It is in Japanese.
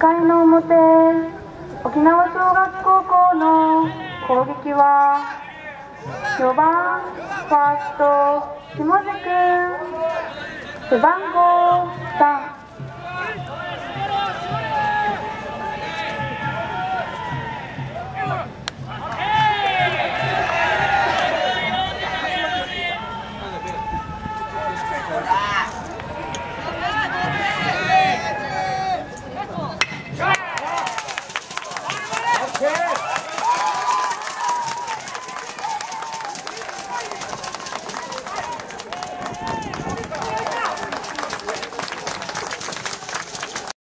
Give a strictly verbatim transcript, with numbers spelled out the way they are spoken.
回の表、沖縄尚学高校の攻撃はよばんファースト下地君、背番号さん。